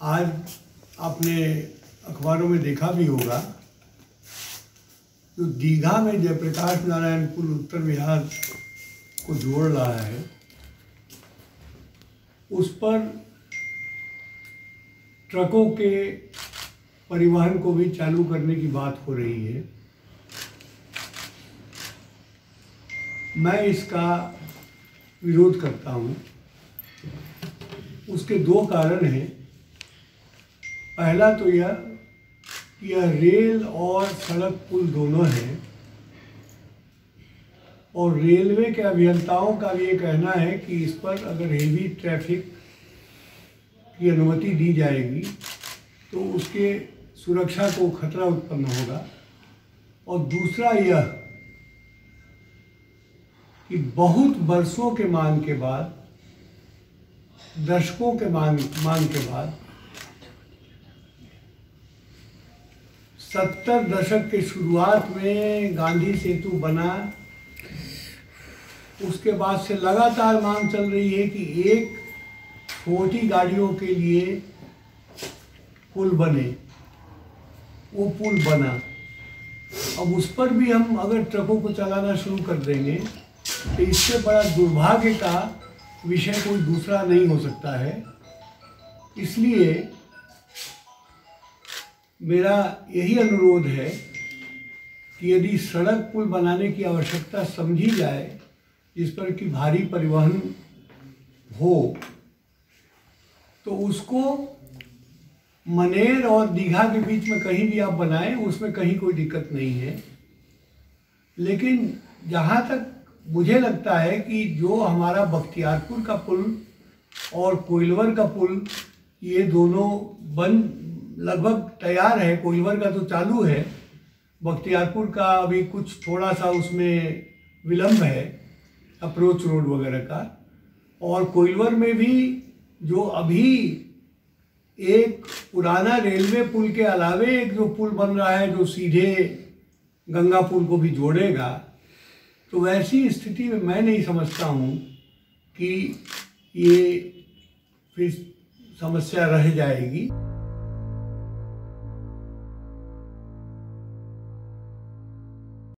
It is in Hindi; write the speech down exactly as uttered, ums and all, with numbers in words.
आज आपने अखबारों में देखा भी होगा, जो दीघा में जयप्रकाश नारायण पुल उत्तर बिहार को जोड़ रहा है, उस पर ट्रकों के परिवहन को भी चालू करने की बात हो रही है। मैं इसका विरोध करता हूँ। उसके दो कारण हैं। पहला तो यह कि यह रेल और सड़क पुल दोनों हैं और रेलवे के अभियंताओं का भी ये कहना है कि इस पर अगर हेवी ट्रैफिक की अनुमति दी जाएगी तो उसके सुरक्षा को खतरा उत्पन्न होगा। और दूसरा यह कि बहुत वर्षों के मांग के बाद, दशकों के मांग मांग के बाद, सत्तर दशक के शुरुआत में गांधी सेतु बना, उसके बाद से लगातार मांग चल रही है कि एक छोटी गाड़ियों के लिए पुल बने। वो पुल बना। अब उस पर भी हम अगर ट्रकों को चलाना शुरू कर देंगे तो इससे बड़ा दुर्भाग्य का विषय कोई दूसरा नहीं हो सकता है। इसलिए मेरा यही अनुरोध है कि यदि सड़क पुल बनाने की आवश्यकता समझी जाए, जिस पर कि भारी परिवहन हो, तो उसको मनेर और दीघा के बीच में कहीं भी आप बनाएं, उसमें कहीं कोई दिक्कत नहीं है। लेकिन जहाँ तक मुझे लगता है कि जो हमारा बख्तियारपुर का पुल और कोइलवर का पुल, ये दोनों बन लगभग तैयार है। कोइलवर का तो चालू है, बख्तियारपुर का अभी कुछ थोड़ा सा उसमें विलम्ब है, अप्रोच रोड वगैरह का। और कोइलवर में भी जो अभी एक पुराना रेलवे पुल के अलावे एक जो पुल बन रहा है जो सीधे गंगा पुल को भी जोड़ेगा, तो वैसी स्थिति में मैं नहीं समझता हूँ कि ये फिर समस्या रह जाएगी।